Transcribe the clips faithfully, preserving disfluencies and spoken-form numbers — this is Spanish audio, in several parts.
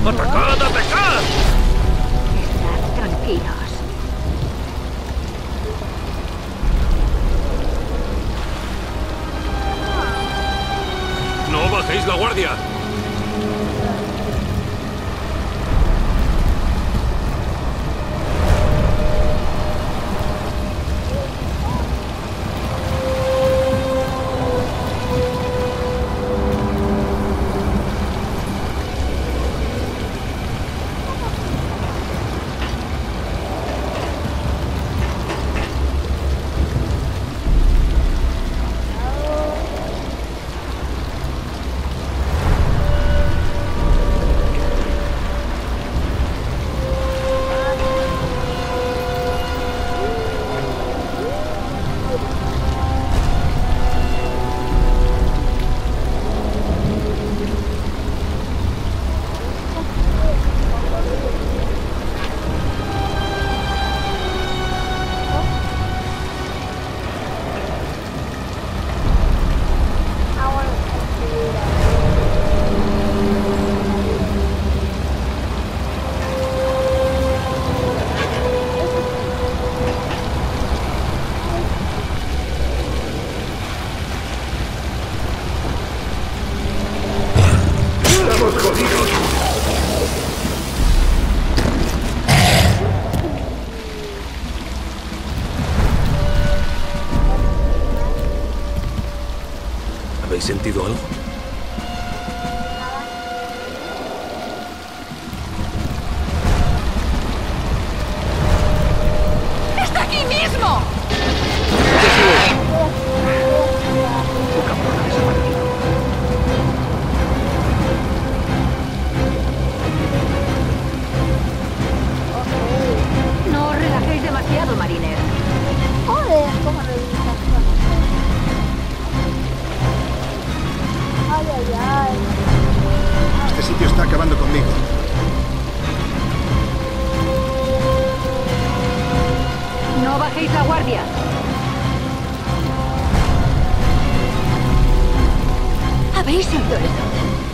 ¡Atacad, atacad! Estad tranquilos. ¡No bajéis la guardia! ¿Habéis sentido algo? ¡Está aquí mismo! Poca broma desaparecido. No os relajéis demasiado, Mariner. Joder, cómo revisas. Ay, ay, ay. Este sitio está acabando conmigo. No bajéis la guardia. ¿Habéis oído eso?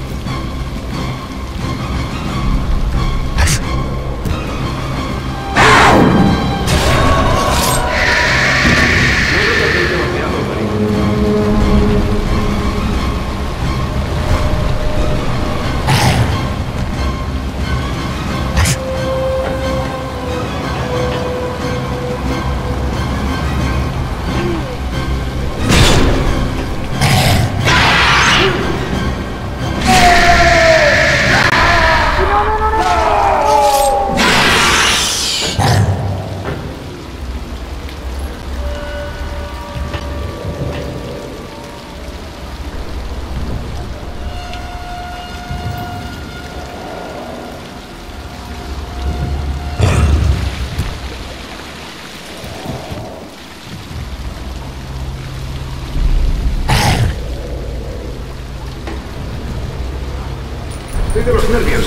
Estoy de los nervios.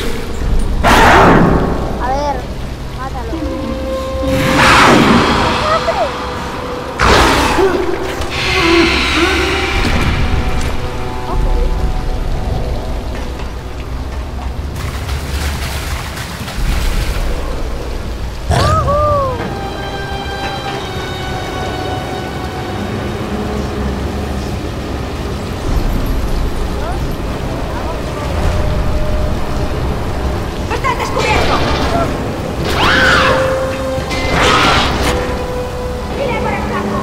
A ver, mátalo. ¡Estás descubierto! ¡Mira por el campo!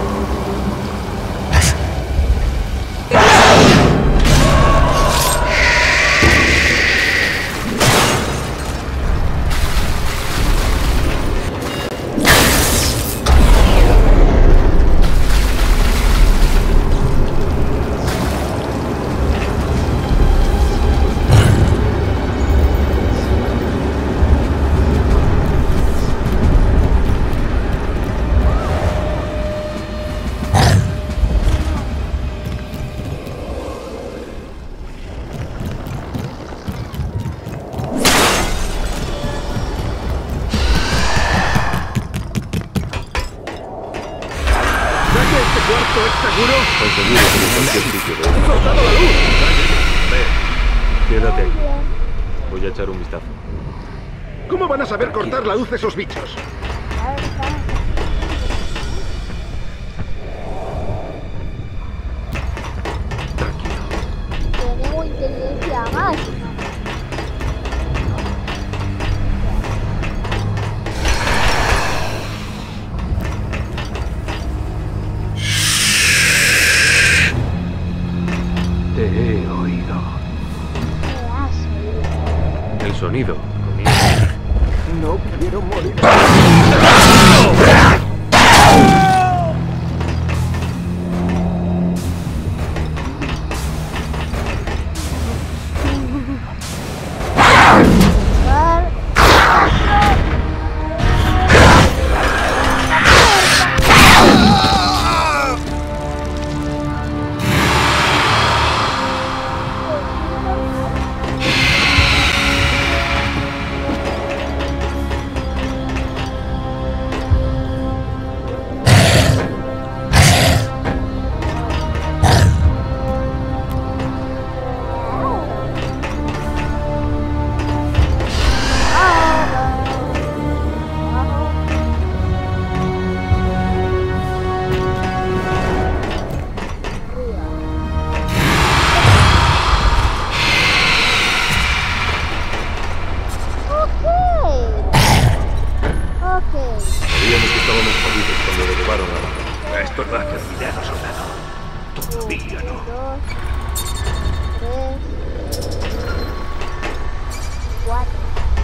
¿Este cuarto es seguro? Pues seguro que en cualquier sitio de ¡He cortado la luz! Ven, quédate aquí. Voy a echar un vistazo. ¿Cómo van a saber cortar la luz esos bichos? A ver, está. Tranquilo. Tenemos inteligencia máxima. Te he oído. Me has oído. El sonido. No quiero morir. Vale. Sabíamos que estábamos jodidos cuando lo llevaron a... Esto no ha terminado, soldado. Todavía no. Dos, tres, cuatro,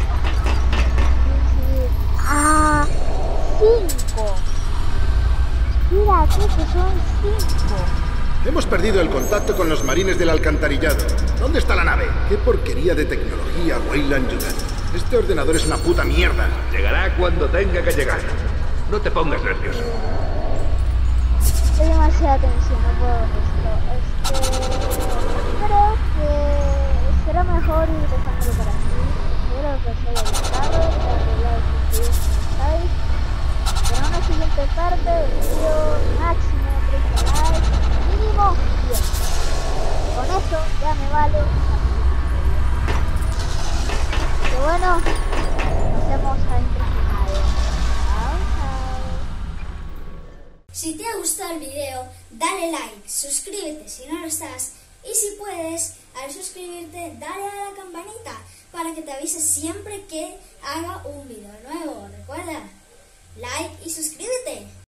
ah, cinco. Mira, aquí que son cinco. Hemos perdido el contacto con los marines del alcantarillado. ¿Dónde está la nave? ¿Qué porquería de tecnología, Weyland Yutani? Este ordenador es una puta mierda. Llegará cuando tenga que llegar. No te pongas nervioso. Hay demasiada tensión, no puedo con esto. Este, creo que será mejor ir dejándolo por aquí. Espero que os haya gustado, que arreglado sus videos como estáis. Pero en una siguiente parte, video máximo treinta likes, mínimo diez. Con eso ya me vale. Pero bueno, nos vemos al final. Chao, chao. Si te ha gustado el video, dale like, suscríbete si no lo estás y si puedes, al suscribirte, dale a la campanita para que te avise siempre que haga un video nuevo. Recuerda, like y suscríbete.